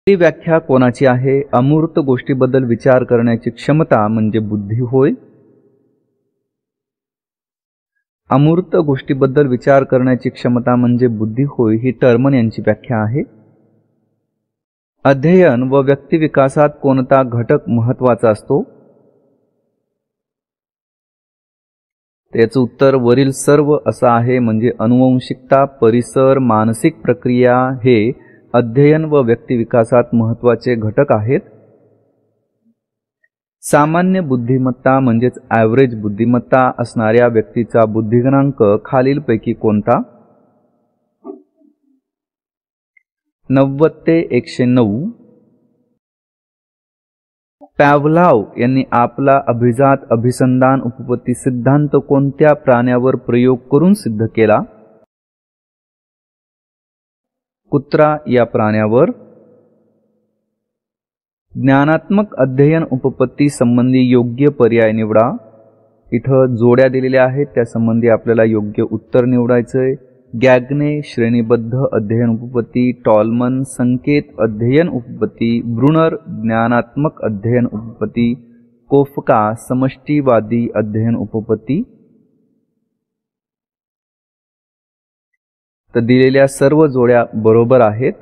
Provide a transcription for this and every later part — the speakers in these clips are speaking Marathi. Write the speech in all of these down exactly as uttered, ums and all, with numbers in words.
ही व्याख्या कोणाची आहे? अमूर्त गोष्टीबद्दल विचार करण्याची क्षमता म्हणजे बुद्धी होय. अमूर्त गोष्टीबद्दल विचार करण्याची क्षमता म्हणजे बुद्धी होय ही टर्मन यांची व्याख्या आहे. अध्ययन व व्यक्तिविकासात कोणता घटक महत्त्वाचा असतो? त्याचं उत्तर वरील सर्व असं आहे, म्हणजे अनुवंशिकता, परिसर, मानसिक प्रक्रिया हे अध्ययन व व्यक्तिविकासात महत्त्वाचे घटक आहेत. सामान्य बुद्धिमत्ता म्हणजेच ॲव्हरेज बुद्धिमत्ता असणाऱ्या व्यक्तीचा बुद्धिगणांक खालीलपैकी कोणता? नव्वद ते एकशे नऊ. पॅव्लाव यांनी आपला अभिजात अभिसंधान उपपत्ती सिद्धांत कोणत्या प्राण्यावर प्रयोग करून सिद्ध केला? कुत्रा या प्राण्यावर. ज्ञानात्मक अध्ययन उपपत्ती संबंधी योग्य पर्याय निवडा. इथं जोड्या दिलेल्या आहेत, त्या संबंधी आपल्याला योग्य उत्तर निवडायचंय. गॅग्ने श्रेणीबद्ध अध्ययन उपपत्ती, टॉलमन संकेत अध्ययन उपपत्ती, ब्रुनर ज्ञानात्मक अध्ययन उपपत्ती, कोफका समष्टीवादी अध्ययन उपपत्ती. तर दिलेल्या सर्व जोड्या बरोबर आहेत.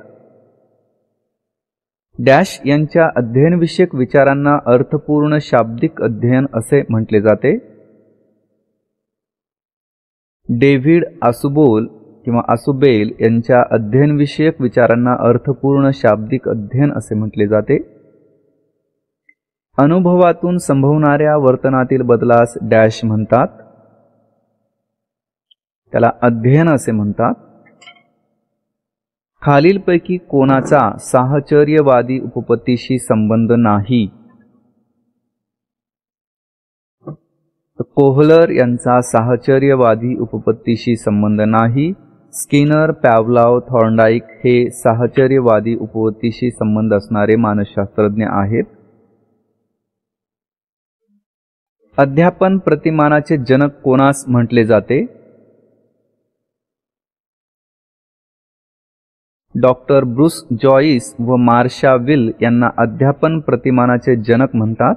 डॅश यांच्या अध्ययनविषयक विचारांना अर्थपूर्ण शाब्दिक अध्ययन असे म्हटले जाते. डेव्हिड आसुबोल किंवा आसुबेल यांच्या अध्ययनविषयक विचारांना अर्थपूर्ण शाब्दिक अध्ययन असे म्हटले जाते. अनुभवातून संभवणाऱ्या वर्तनातील बदलास डॅश म्हणतात, त्याला अध्ययन असे म्हणतात. खालीलपैकी कोणाचा साहचर्यवादी उपपत्तीशी संबंध नाही? कोहलर यांचा साहचर्यवादी उपपत्तीशी संबंध नाही. स्किनर, पॅव्लाव, थॉर्नडाईक हे साहचर्यवादी उपपत्तीशी संबंध असणारे मानसशास्त्रज्ञ आहेत. अध्यापन प्रतिमानाचे जनक कोणास म्हटले जाते? डॉक्टर ब्रूस जॉइस व मार्शा विल यांना अध्यापन प्रतिमानाचे जनक म्हणतात.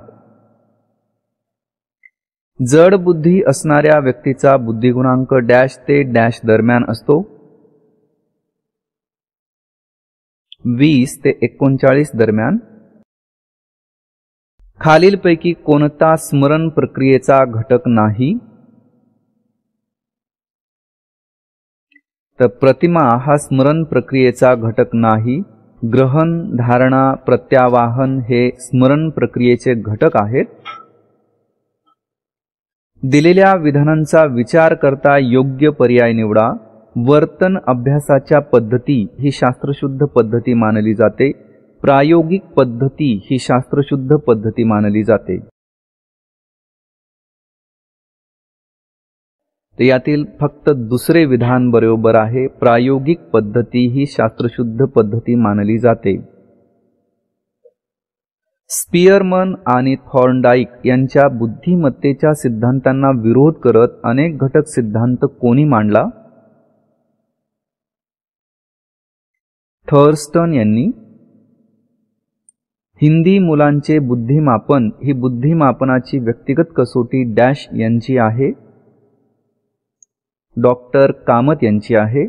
जड बुद्धी असणाऱ्या व्यक्तीचा बुद्धिगुणांक डॅश ते डॅश दरम्यान असतो. वीस ते एकोणचाळीस दरम्यान. खालीलपैकी कोणता स्मरण प्रक्रियेचा घटक नाही? तर प्रतिमा हा स्मरण प्रक्रियेचा घटक नाही. ग्रहण, धारणा, प्रत्यावाहन हे स्मरण प्रक्रियेचे घटक आहेत. दिलेल्या विधानांचा विचार करता योग्य पर्याय निवडा. वर्तन अभ्यासाच्या पद्धती ही शास्त्रशुद्ध पद्धती मानली जाते. प्रायोगिक पद्धती ही शास्त्रशुद्ध पद्धती मानली जाते. तर यातील फक्त दुसरे विधान बरोबर आहे. प्रायोगिक पद्धती ही शास्त्रशुद्ध पद्धती मानली जाते. स्पियरमन आणि थॉर्नडाईक यांच्या बुद्धिमत्तेच्या सिद्धांतांना विरोध करत अनेक घटक सिद्धांत कोणी मांडला? थर्स्टन यांनी. हिंदी मुलांचे बुद्धिमापन ही बुद्धिमापनाची व्यक्तिगत कसोटी डॅश यांची आहे. डॉक्टर कामत यांची आहे.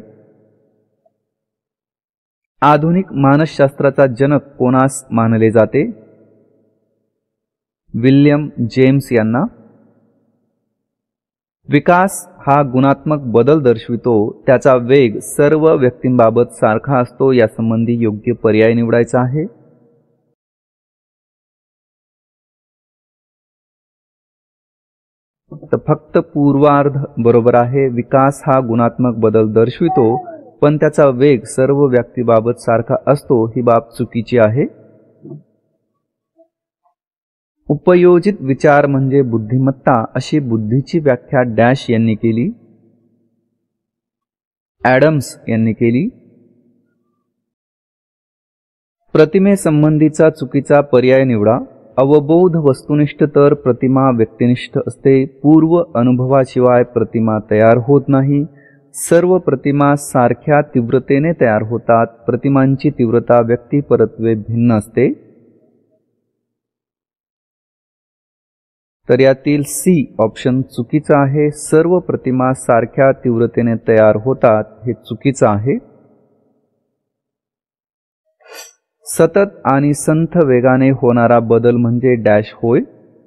आधुनिक मानसशास्त्राचा जनक कोणास मानले जाते? विल्यम जेम्स यांना. विकास हा गुणात्मक बदल दर्शवितो. त्याचा वेग सर्व व्यक्तींबाबत सारखा असतो. यासंबंधी योग्य पर्याय निवडायचा आहे. तर फक्त पूर्वार्ध बरोबर आहे. विकास हा गुणात्मक बदल दर्शवितो, पण त्याचा वेग सर्व व्यक्तीबाबत सारखा असतो ही बाब चुकीची आहे. उपयोजित विचार म्हणजे बुद्धिमत्ता अशी बुद्धीची व्याख्या डॅश यांनी केली. ॲडम्स यांनी केली. प्रतिमेसंबंधीचा चुकीचा पर्याय निवडा. अवबोध वस्तुनिष्ठ तर प्रतिमा व्यक्तिनिष्ठ असते. पूर्व अनुभवाशिवाय प्रतिमा तयार होत नाही. सर्व प्रतिमा सारख्या तीव्रतेने तयार होतात. प्रतिमांची तीव्रता व्यक्तिपरत्वे भिन्न असते. तर यातील सी ऑप्शन चुकीचा आहे. सर्व प्रतिमा सारख्या तीव्रतेने तयार होतात हे चुकीचं आहे. सतत आणि संथ वेगाने होणारा बदल म्हणजे डॅश होय.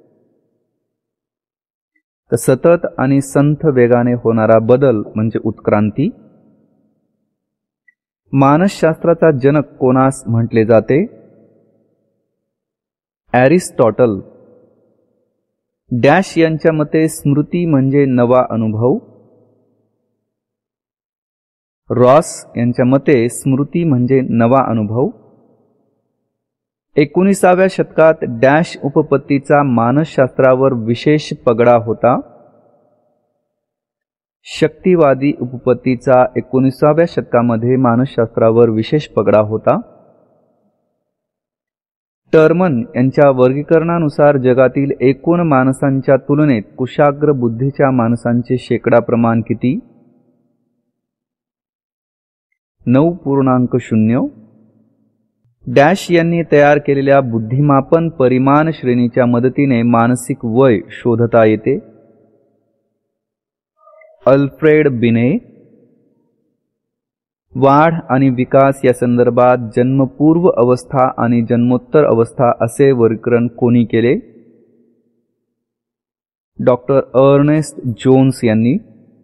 तर सतत आणि संथ वेगाने होणारा बदल म्हणजे उत्क्रांती. मानसशास्त्राचा जनक कोणास म्हटले जाते? ॲरिस्टॉटल. डॅश यांच्या मते स्मृती म्हणजे नवा अनुभव. रॉस यांच्या मते स्मृती म्हणजे नवा अनुभव. एकोणिसाव्या शतकात डॅश उपपत्तीचा मानसशास्त्रावर विशेष पगडा होता. शक्तिवादी उपपत्तीचा एकोणिसाव्या शतकामध्ये मानसशास्त्रावर विशेष पगडा होता. टर्मन यांच्या वर्गीकरणानुसार जगातील एकूण माणसांच्या तुलनेत कुशाग्र बुद्धीच्या माणसांचे शेकडा प्रमाण किती? नऊ पूर्णांक शून्य. डॅश यांनी तयार केलेल्या बुद्धिमापन परिमाण श्रेणीच्या मदतीने मानसिक वय शोधता येते. अल्फ्रेड बिने. वाढ आणि विकास या संदर्भात जन्मपूर्व अवस्था आणि जन्मोत्तर अवस्था असे वर्गीकरण कोणी केले? डॉक्टर अर्नेस्ट जोन्स यांनी.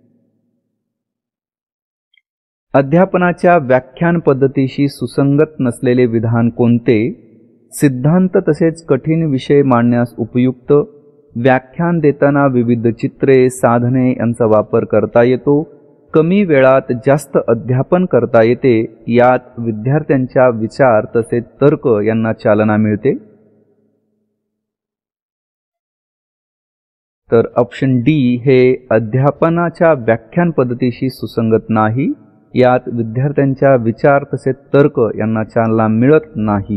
अध्यापनाच्या व्याख्यान पद्धतीशी सुसंगत नसलेले विधान कोणते? सिद्धांत तसेच कठीण विषय मांडण्यास उपयुक्त. व्याख्यान देताना विविध चित्रे साधने यांचा वापर करता येतो. कमी वेळात जास्त अध्यापन करता येते. यात विद्यार्थ्यांच्या विचार तसेच तर्क यांना चालना मिळते. तर ऑप्शन डी हे अध्यापनाच्या व्याख्यान पद्धतीशी सुसंगत नाही. यात विद्यार्थ्यांच्या विचार तसेच तर्क यांना चालना मिळत नाही.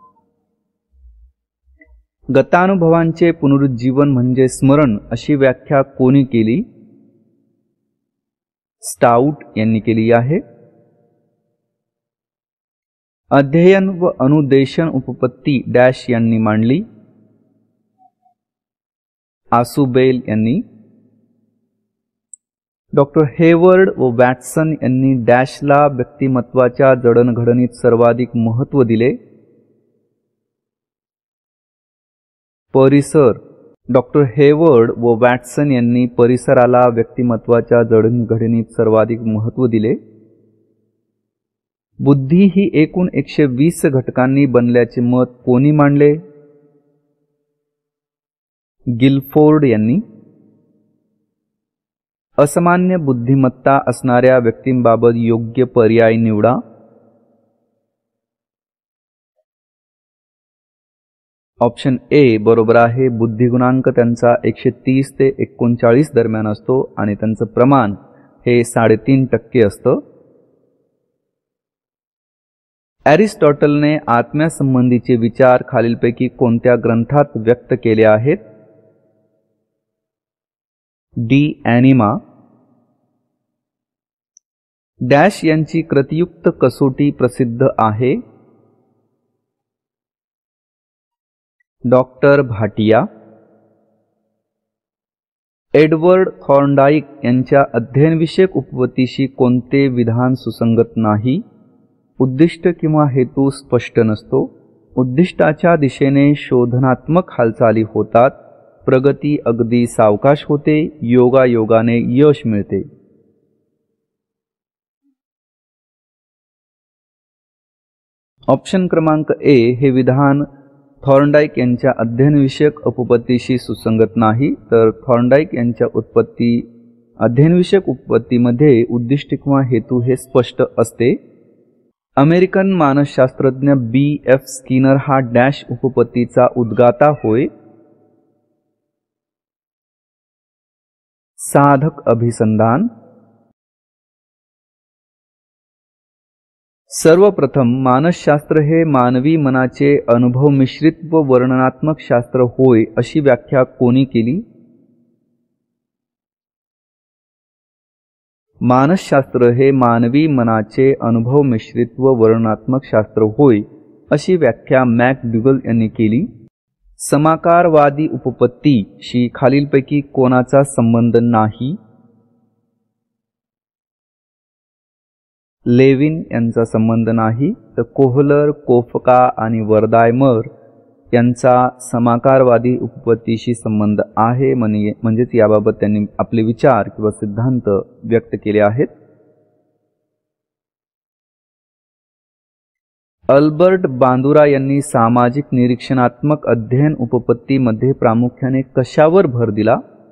गतानुभवांचे पुनरुज्जीवन म्हणजे स्मरण अशी व्याख्या कोणी केली? स्टाउट यांनी केली आहे. अध्ययन व अनुदेशन उपपत्ती डॅश यांनी मांडली. आसुबेल यांनी. डॉक्टर हेवर्ड व वॅटसन यांनी डॅशला व्यक्तिमत्वाच्या जडणघडणीत सर्वाधिक महत्त्व दिले. परिसर. डॉक्टर हेवर्ड व वॅटसन यांनी परिसराला व्यक्तिमत्वाच्या जडणघडणीत सर्वाधिक महत्त्व दिले. बुद्धी ही एकूण एकशे वीस घटकांनी बनल्याचे मत कोणी मांडले? गिलफोर्ड यांनी. असामान्य बुद्धिमत्ता असणाऱ्या व्यक्तींबाबत योग्य पर्याय निवडा. ऑप्शन ए बरोबर आहे. बुद्धिगुणांक त्यांचा एकशे तीस ते एकोणचाळीस दरम्यान असतो आणि त्यांचं प्रमाण हे साडेतीन टक्के असतं. ॲरिस्टॉटलने आत्म्यासंबंधीचे विचार खालीलपैकी कोणत्या ग्रंथात व्यक्त केले आहेत? डी ॲनिमा. डॅश यांची कृतियुक्त कसोटी प्रसिद्ध आहे. डॉक्टर भाटिया. एडवर्ड थॉर्नडाईक यांच्या अध्ययनविषयक उपपत्तीशी कोणते विधान सुसंगत नाही? उद्दिष्ट किंवा हेतू स्पष्ट नसतो. उद्दिष्टाच्या दिशेने शोधनात्मक हालचाली होतात. प्रगती अगदी सावकाश होते. योगायोगाने यश मिळते. ऑप्शन क्रमांक ए हे विधान थॉर्नडाईक यांच्या अध्ययनविषयक उपपत्तीशी सुसंगत नाही. तर थॉर्नडाईक यांच्या उत्पत्ती अध्ययनविषयक उपपत्तीमध्ये उद्दिष्ट किंवा हेतू हे स्पष्ट असते. अमेरिकन मानसशास्त्रज्ञ बी एफ स्किनर हा डॅश उपपत्तीचा उद्गाता होय. साधक अभिसंधान. सर्वप्रथम मानसशास्त्र हे मानवी मनाचे अनुभव मिश्रित व वर्णनात्मक शास्त्र होय अशी व्याख्या कोणी केली? मानसशास्त्र हे मानवी मनाचे अनुभव मिश्रित व वर्णनात्मक शास्त्र होय, अशी व्याख्या मॅकडुगल यांनी केली. समाकारवादी उपपत्तीशी खालीलपैकी कोणाचा संबंध नाही? लेविन यांचा संबंध नाही, तर कोहलर, कोफका आणि वर्दायमर यांचा समाकारवादी उपपत्तीशी संबंध आहे. म्हणजे म्हणजेच याबाबत त्यांनी आपले विचार किंवा सिद्धांत व्यक्त केले आहेत. अल्बर्ट बांदुरा यांनी सामाजिक निरीक्षणात्मक अध्ययन उपपत्तीमध्ये प्रामुख्याने कशावर भर दिला?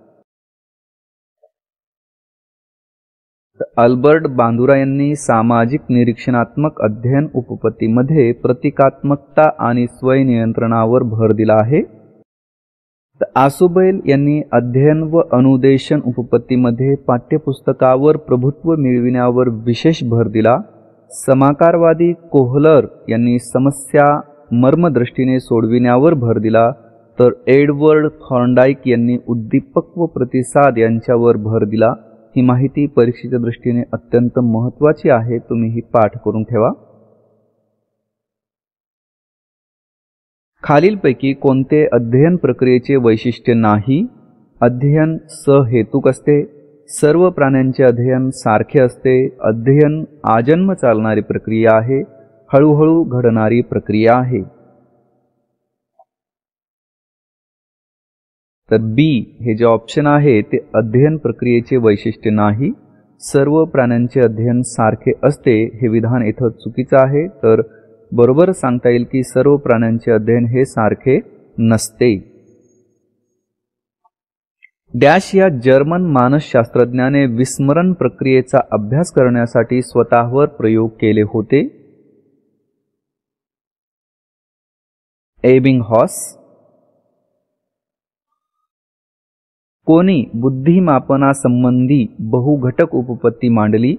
अल्बर्ट बांदुरा यांनी सामाजिक निरीक्षणात्मक अध्ययन उपपत्तीमध्ये प्रतिकात्मकता आणि स्वयंनियंत्रणावर भर दिला आहे. आसुबैल यांनी अध्ययन व अनुदेशन उपपत्तीमध्ये पाठ्यपुस्तकावर प्रभुत्व मिळविण्यावर विशेष भर दिला. समाकारवादी कोहलर यांनी समस्या मर्मदृष्टीने सोडविण्यावर भर दिला, तर एडवर्ड थॉर्नडाईक यांनी उद्दीपक व प्रतिसाद यांच्यावर भर दिला. ही माहिती परीक्षेच्या दृष्टीने अत्यंत महत्त्वाची आहे, तुम्ही ही पाठ करून ठेवा. खालीलपैकी कोणते अध्ययन प्रक्रियेचे वैशिष्ट्य नाही? अध्ययन सहेतुक असते, सर्व प्राण्यांचे अध्ययन सारखे असते, अध्ययन आजन्म चालणारी प्रक्रिया आहे, हळूहळू घडणारी प्रक्रिया आहे. तर बी हे जे ऑप्शन आहे ते अध्ययन प्रक्रियेचे वैशिष्ट्य नाही, सर्व प्राण्यांचे अध्ययन सारखे असते हे विधान इथं चुकीचं आहे. तर बरोबर सांगता येईल की सर्व प्राण्यांचे अध्ययन हे सारखे नसते. डॅश या जर्मन मानसशास्त्रज्ञाने विस्मरण प्रक्रियेचा अभ्यास करण्यासाठी स्वतःवर प्रयोग केले होते? एबिंगहॉस. कोणी बुद्धिमापनासंबंधी बहुघटक उपपत्ती मांडली?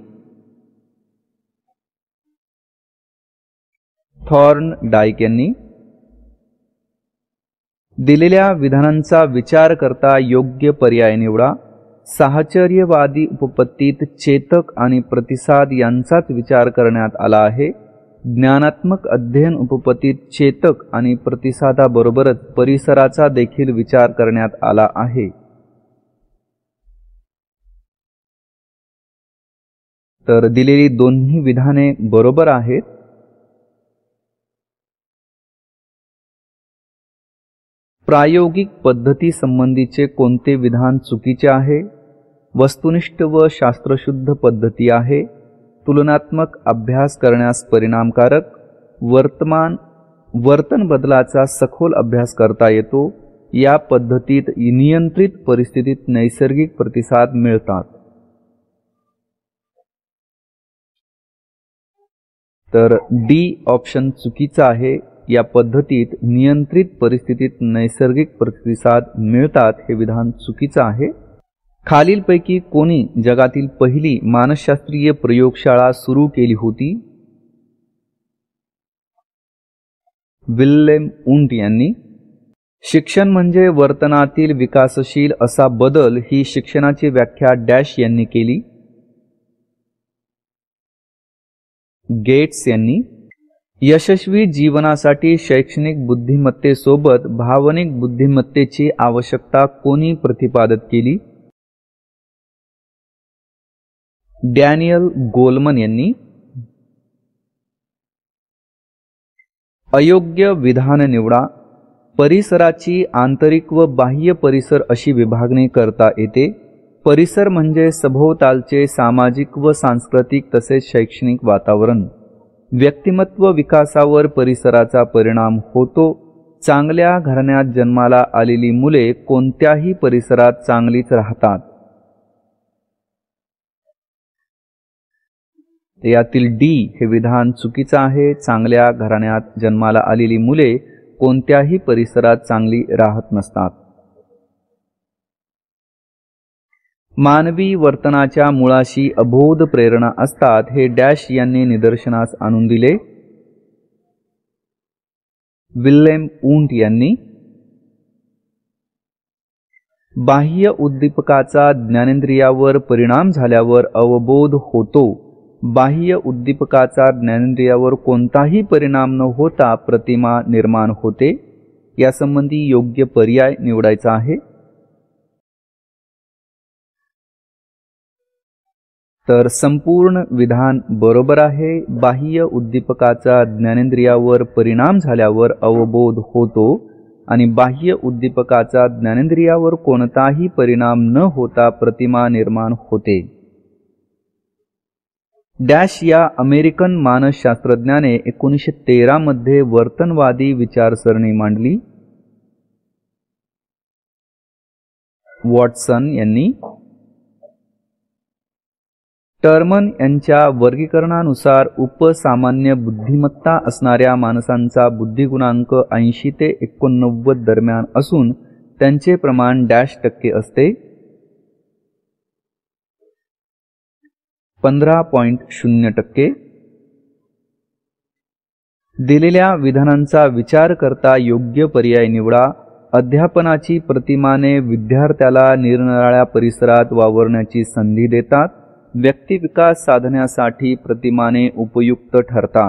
थॉर्नडाईक यांनी. दिलेल्या विधानांचा विचार करता योग्य पर्याय निवडा. साहचर्यवादी उपपत्तीत चेतक आणि प्रतिसाद यांचाच विचार करण्यात आला आहे. ज्ञानात्मक अध्ययन उपपत्तीत चेतक आणि प्रतिसादाबरोबरच परिसराचा देखील विचार करण्यात आला आहे. तर दिलेली दोन्ही विधाने बरोबर आहेत. प्रायोगिक पद्धती संबंधीचे कोणते विधान चुकीचे आहे? वस्तुनिष्ठ व शास्त्रशुद्ध पद्धती आहे, तुलनात्मक अभ्यास करण्यास परिणामकारक, वर्तमान वर्तन बदलाचा सखोल अभ्यास करता येतो, या पद्धतीत नियंत्रित परिस्थितीत नैसर्गिक प्रतिसाद मिळतात. तर डी ऑप्शन चुकीचा आहे. या पद्धतीत नियंत्रित परिस्थितीत नैसर्गिक प्रतिसाद मिळतात हे विधान चुकीचं आहे. खालीलपैकी कोणी जगातील पहिली मानसशास्त्रीय प्रयोगशाळा सुरू केली होती? विल्हेम वुंट यांनी. शिक्षण म्हणजे वर्तनातील विकासशील असा बदल ही शिक्षणाची व्याख्या डॅश यांनी केली. गेट्स यांनी. यशस्वी जीवनासाठी शैक्षणिक बुद्धिमत्तेसोबत भावनिक बुद्धिमत्तेची आवश्यकता कोणी प्रतिपादित केली? डॅनियल गोलमन यांनी. अयोग्य विधान निवडा. परिसराची आंतरिक व बाह्य परिसर अशी विभागणी करता येते. परिसर म्हणजे सभोवतालचे सामाजिक व सांस्कृतिक तसेच शैक्षणिक वातावरण. व्यक्तिमत्व विकासावर परिसराचा परिणाम होतो. चांगल्या घराण्यात जन्माला आलेली मुले कोणत्याही परिसरात चांगलीच राहतात. यातील डी हे विधान चुकीचं आहे. चांगल्या घराण्यात जन्माला आलेली मुले कोणत्याही परिसरात चांगली राहत नसतात. मानवी वर्तनाच्या मुळाशी अबोध प्रेरणा असतात हे डॅश यांनी निदर्शनास आणून दिले. विल्हेम वुंट यांनी. बाह्य उद्दीपकाचा ज्ञानेंद्रियावर परिणाम झाल्यावर अवबोध होतो. बाह्य उद्दीपकाचा ज्ञानेंद्रियावर कोणताही परिणाम न होता प्रतिमा निर्माण होते. यासंबंधी योग्य पर्याय निवडायचा आहे. तर संपूर्ण विधान बरोबर आहे. बाह्य उद्दीपकाचा ज्ञानेंद्रियावर परिणाम झाल्यावर अवबोध होतो आणि बाह्य उद्दीपकाचा ज्ञानेंद्रियावर कोणताही परिणाम न होता प्रतिमा निर्माण होते. डॅश या अमेरिकन मानसशास्त्रज्ञाने एकोणीसशे तेरा मध्ये वर्तनवादी विचारसरणी मांडली. वॉटसन यांनी. टर्मन यांच्या वर्गीकरणानुसार उपसामान्य बुद्धिमत्ता असणाऱ्या माणसांचा बुद्धिगुणांक ऐंशी ते एकोणनव्वद दरम्यान असून त्यांचे प्रमाण डॅश टक्के असते. पंधरा पॉइंट शून्य टक्के. दिलेल्या विधानांचा विचार करता योग्य पर्याय निवडा. अध्यापनाची प्रतिमाने विद्यार्थ्याला निरनिराळ्या परिसरात वावरण्याची संधी देतात. व्यक्तिविकास साधण्यासाठी प्रतिमाने उपयुक्त ठरतात.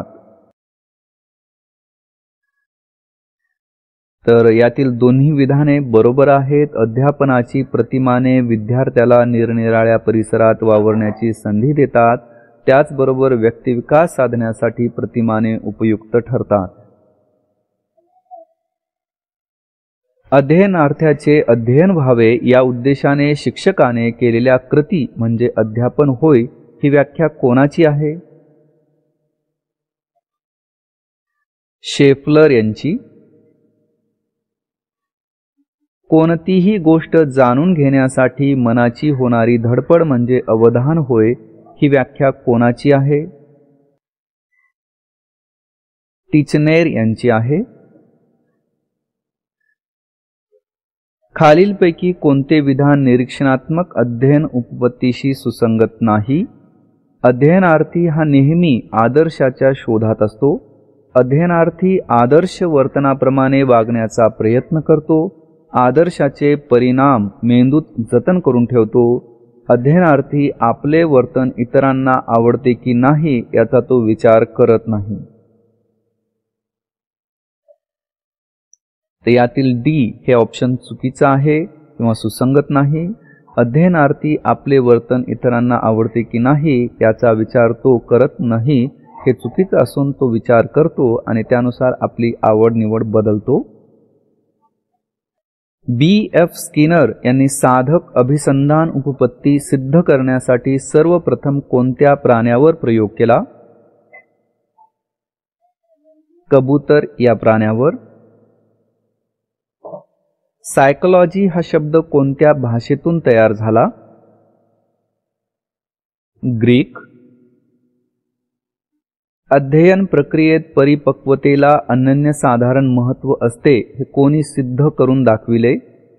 तर यातील दोन्ही विधाने बरोबर आहेत. अध्यापनाची प्रतिमाने विद्यार्थ्याला निरनिराळ्या परिसरात वावरण्याची संधी देतात. त्याचबरोबर व्यक्तिविकास साधण्यासाठी प्रतिमाने उपयुक्त ठरतात. अध्ययनार्थ्याचे अध्ययन व्हावे या उद्देशाने शिक्षकाने केलेल्या कृती म्हणजे अध्यापन होय. ही व्याख्या कोणाची आहे? शेफलर यांची. कोणतीही गोष्ट जाणून घेण्यासाठी मनाची होणारी धडपड म्हणजे अवधान होय. ही व्याख्या कोणाची आहे? टिचनेर यांची आहे. खालीलपैकी कोणते विधान निरीक्षणात्मक अध्ययन उपपत्तीशी सुसंगत नाही? अध्ययनार्थी हा नेहमी आदर्शाच्या शोधात असतो. अध्ययनार्थी आदर्श वर्तनाप्रमाणे वागण्याचा प्रयत्न करतो. आदर्शाचे परिणाम मेंदूत जतन करून ठेवतो. अध्ययनार्थी आपले वर्तन इतरांना आवडते की नाही याचा तो विचार करत नाही. तर यातील डी हे ऑप्शन चुकीचं आहे किंवा सुसंगत नाही. अध्ययनार्थी आपले वर्तन इतरांना आवडते की नाही याचा विचार तो करत नाही. हे चुकीचं असून तो विचार करतो आणि त्यानुसार आपली आवड निवड बदलतो. बी एफ स्किनर यांनी साधक अभिसंधान उपपत्ती सिद्ध करण्यासाठी सर्वप्रथम कोणत्या प्राण्यावर प्रयोग केला? कबूतर या प्राण्यावर. सायकोलॉजी हा शब्द कोणत्या भाषेतून तयार झाला? ग्रीक. अध्ययन प्रक्रियेत परिपक्वतेला अनन्यसाधारण महत्त्व असते हे कोणी सिद्ध करून दाखविले?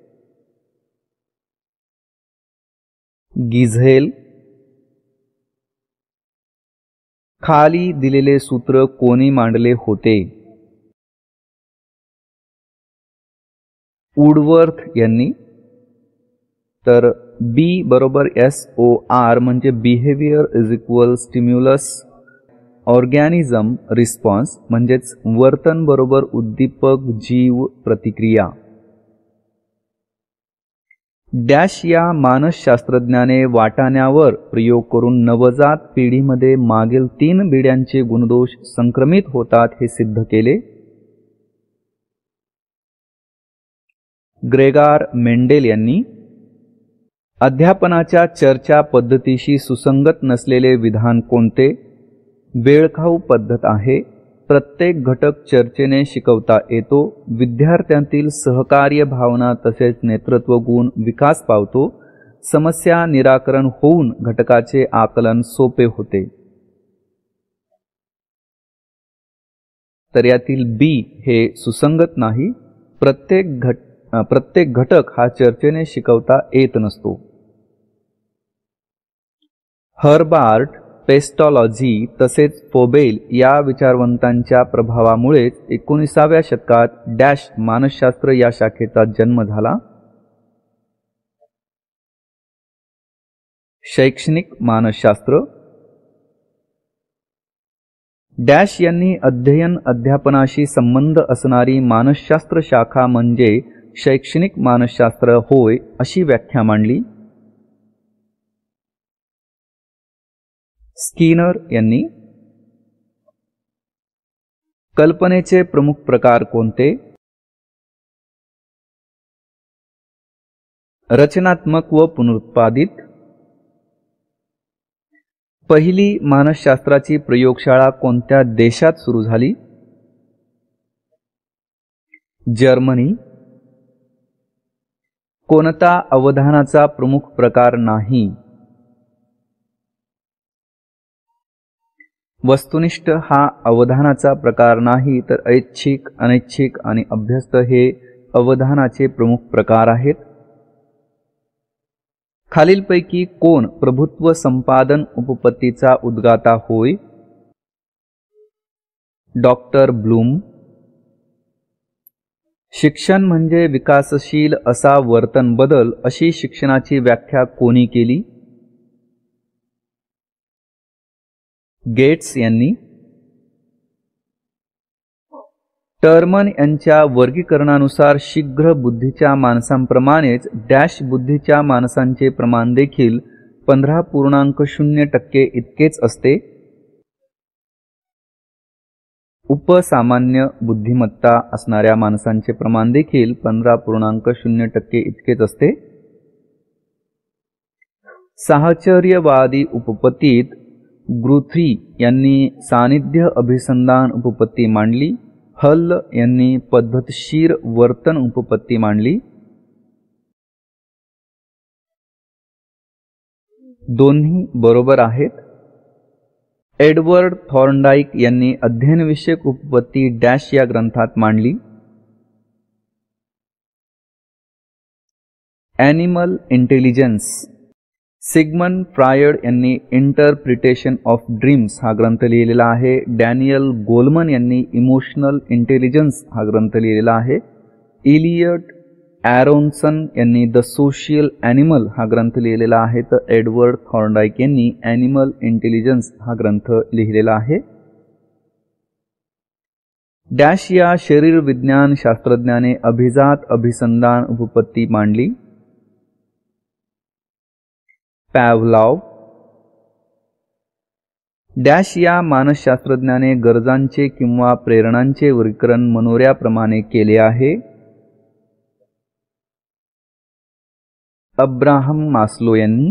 गिझेल. खाली दिलेले सूत्र कोणी मांडले होते? वुडवर्थ यांनी. तर बी बरोबर एस ओ आर म्हणजे behaviour is equal stimulus organism response म्हणजेच वर्तन बरोबर उद्दीपक जीव प्रतिक्रिया. डॅश या मानसशास्त्रज्ञाने वाटाण्यावर प्रयोग करून नवजात पिढीमध्ये मागील तीन पिढ्यांचे गुणदोष संक्रमित होतात हे सिद्ध केले. ग्रेगार मेंडेल यांनी. अध्यापनाच्या चर्चा पद्धतीशी सुसंगत नसलेले विधान कोणते? वेळखाऊ पद्धत आहे. प्रत्येक घटक चर्चेने शिकवता येतो. विद्यार्थ्यांतील सहकार्य भावना तसेच नेतृत्व गुण विकास पावतो. समस्या निराकरण होऊन घटकाचे आकलन सोपे होते. तर यातील बी हे सुसंगत नाही. प्रत्येक घट प्रत्येक घटक हा चर्चेने शिकवता येत नसतो. हर्बार्ट, पेस्टॉलॉजी तसेच फोबेल या विचारवंतांच्या प्रभावामुळे एकोणिसाव्या शतकात डॅश मानसशास्त्र या शाखेचा जन्म झाला. शैक्षणिक मानसशास्त्र. डॅश यांनी अध्ययन अध्यापनाशी संबंध असणारी मानसशास्त्र शाखा म्हणजे शैक्षणिक मानसशास्त्र होय अशी व्याख्या मांडली. स्किनर यांनी कल्पनेचे प्रमुख प्रकार कोणते? रचनात्मक व पुनरुत्पादित. पहिली मानसशास्त्राची प्रयोगशाळा कोणत्या देशात सुरू झाली? जर्मनी. कोणता अवधानाचा प्रमुख प्रकार नाही? वस्तुनिष्ठ हा अवधानाचा प्रकार नाही, तर ऐच्छिक, अनैच्छिक आणि अभ्यस्त हे अवधानाचे प्रमुख प्रकार आहेत. खालीलपैकी कोण प्रभुत्व संपादन उपपत्तीचा उद्गाता होय? Doctor Bloom. शिक्षण म्हणजे विकासशील असा वर्तन बदल अशी शिक्षणाची व्याख्या कोणी केली? गेट्स यांनी. टर्मन यांच्या वर्गीकरणानुसार शीघ्र बुद्धीच्या माणसांप्रमाणेच डॅश बुद्धीच्या माणसांचे प्रमाण देखील पंधरा पूर्णांक शून्य टक्के इतकेच असते. उपसामान्य बुद्धिमत्ता असणाऱ्या माणसांचे प्रमाण देखील पंधरा पूर्णांक शून्य टक्के इतकेच असते. साहचर्यवादी उपपत्तीत गुथ्री यांनी सानिध्य अभिसंधान उपपत्ती मांडली. हल यांनी पद्धतशीर वर्तन उपपत्ती मांडली. दोन्ही बरोबर आहेत. एडवर्ड थॉर्नडाईक यांनी अध्ययनविषयक उपपत्ती डॅश या ग्रंथात मांडली. Animal intelligence. सिग्मंड फ्रायड यांनी इंटरप्रिटेशन ऑफ ड्रीम्स हा ग्रंथ लिहिलेला आहे. डॅनियल गोलमन यांनी इमोशनल इंटेलिजन्स हा ग्रंथ लिहिलेला आहे. इलियट ॲरोन्सन यांनी द सोशियल ॲनिमल हा ग्रंथ लिहिलेला आहे. तर एडवर्ड थॉर्नडाईक यांनी ॲनिमल इंटेलिजन्स हा ग्रंथ लिहिलेला आहे. डॅश या शरीर विज्ञान शास्त्रज्ञाने अभिजात अभिसंधान उपपत्ती मांडली. पॅव्लॉव. डॅश या मानसशास्त्रज्ञाने गरजांचे किंवा प्रेरणांचे वर्गीकरण मनोऱ्याप्रमाणे केले आहे. अब्राहम मास्लो यांनी.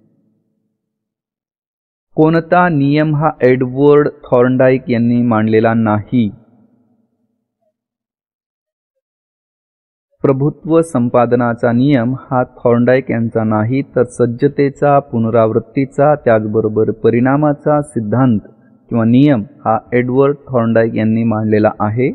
कोणता नियम हा एडवर्ड थॉर्नडाईक यांनी मांडलेला नाही? प्रभुत्व संपादनाचा नियम हा थॉर्नडाईक यांचा नाही, तर सज्जतेचा, पुनरावृत्तीचा, त्याचबरोबर परिणामाचा सिद्धांत किंवा नियम हा एडवर्ड थॉर्नडाईक यांनी मांडलेला आहे.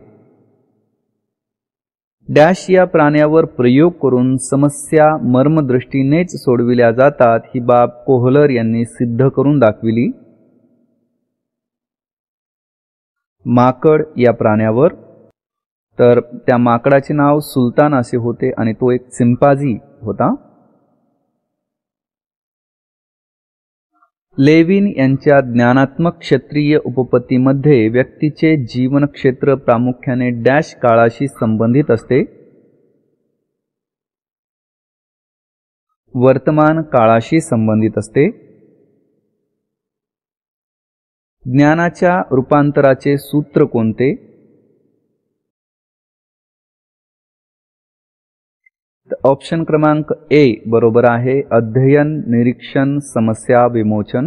डॅश या प्राण्यावर प्रयोग करून समस्या मर्मदृष्टीनेच सोडविल्या जातात ही बाब कोहलर यांनी सिद्ध करून दाखविली. माकड या प्राण्यावर, तर त्या माकडाचे नाव सुलतान असे होते आणि तो एक चिंपांझी होता. लेविन यांच्या ज्ञानात्मक क्षेत्रीय उपपत्तीमध्ये व्यक्तीचे जीवन क्षेत्र प्रामुख्याने डॅश काळाशी संबंधित असते. वर्तमान काळाशी संबंधित असते. ज्ञानाच्या रूपांतराचे सूत्र कोणते? ऑप्शन क्रमांक ए बरोबर आहे. अध्ययन, निरीक्षण, समस्या विमोचन.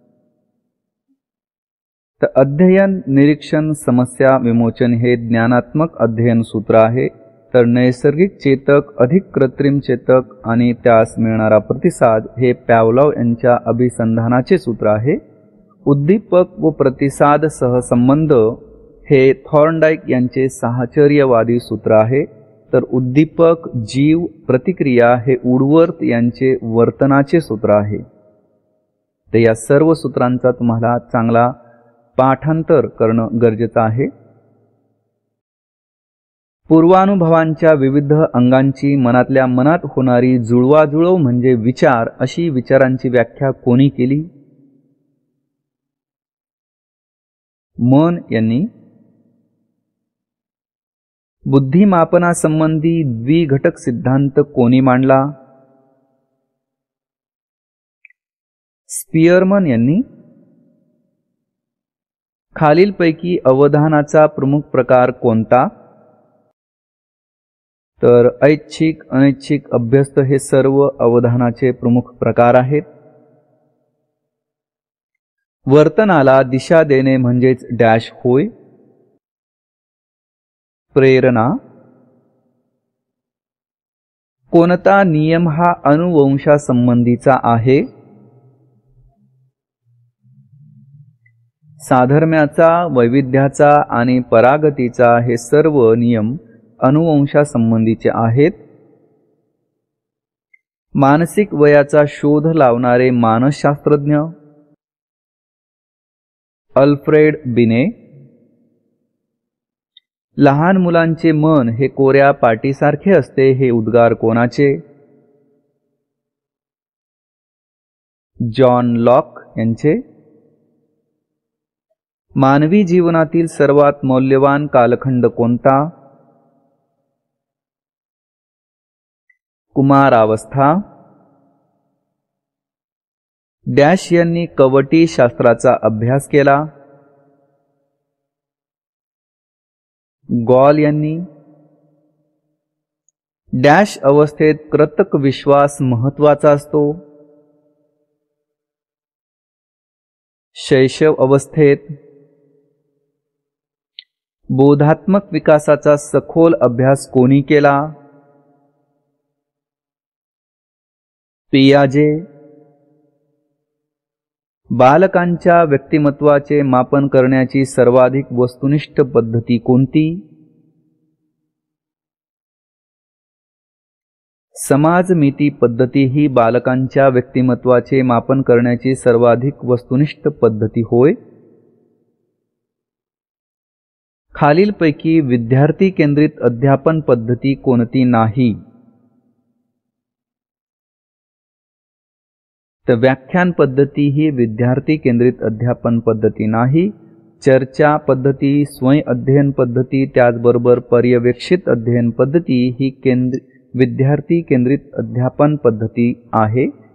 तर अध्ययन, निरीक्षण, समस्या विमोचन हे ज्ञानात्मक अध्ययन सूत्र आहे. तर नैसर्गिक चेतक अधिक कृत्रिम चेतक आणि त्यास मिळणारा प्रतिसाद हे पॅव्लॉव यांच्या अभिसंधानाचे सूत्र आहे. उद्दीपक व प्रतिसाद सहसंबंध हे थॉर्नडाईक यांचे साहचर्यवादी सूत्र आहे. तर उद्दीपक, जीव, प्रतिक्रिया हे वुडवर्थ यांचे वर्तनाचे सूत्र आहे. तर या सर्व सूत्रांचा तुम्हाला चांगला पाठांतर करणं गरजेचं आहे. पूर्वानुभवांच्या विविध अंगांची मनातल्या मनात होणारी जुळवाजुळव म्हणजे विचार, अशी विचारांची व्याख्या कोणी केली? मन यांनी. बुद्धिमापनासंबंधी द्विघटक सिद्धांत कोणी मांडला? स्पियरमन यांनी. खालीलपैकी अवधानाचा प्रमुख प्रकार कोणता? तर ऐच्छिक, अनैच्छिक, अभ्यस्त हे सर्व अवधानाचे प्रमुख प्रकार आहेत. वर्तनाला दिशा देणे म्हणजेच डॅश होय. प्रेरणा. कोणता नियम हा अनुवंशासंबंधीचा आहे? साधर्म्याचा, वैविध्याचा आणि परागतीचा हे सर्व नियम अनुवंशासंबंधीचे आहेत. मानसिक वयाचा शोध लावणारे मानसशास्त्रज्ञ अल्फ्रेड बिने. लहान मुलांचे मन हे कोऱ्या पाटीसारखे असते हे उद्गार कोणाचे? जॉन लॉक यांचे. मानवी जीवनातील सर्वात मौल्यवान कालखंड कोणता? कुमारावस्था. डॅश यांनी कवटी शास्त्राचा अभ्यास केला? गॉल यांनी. डॅश अवस्थेत कृतक विश्वास महत्वाचा असतो? शैशव अवस्थेत. बोधात्मक विकासाचा सखोल अभ्यास कोणी केला? पियाजे. बालकांच्या व्यक्तिमत्वाचे मापन करण्याची सर्वाधिक वस्तुनिष्ठ पद्धती कोणती? समाजमिती पद्धती ही बालकांच्या व्यक्तिमत्वाचे मापन करण्याची सर्वाधिक वस्तुनिष्ठ पद्धती होय. खालीलपैकी विद्यार्थी केंद्रित अध्यापन पद्धती कोणती नाही? तर व्याख्यान पद्धती ही विद्यार्थी केंद्रित अध्यापन पद्धती नाही. चर्चा पद्धती, स्वयं अध्ययन पद्धती, त्याचबरोबर पर्यवेक्षित अध्ययन पद्धती ही केंद्र विद्यार्थी केंद्रित अध्यापन पद्धती आहे.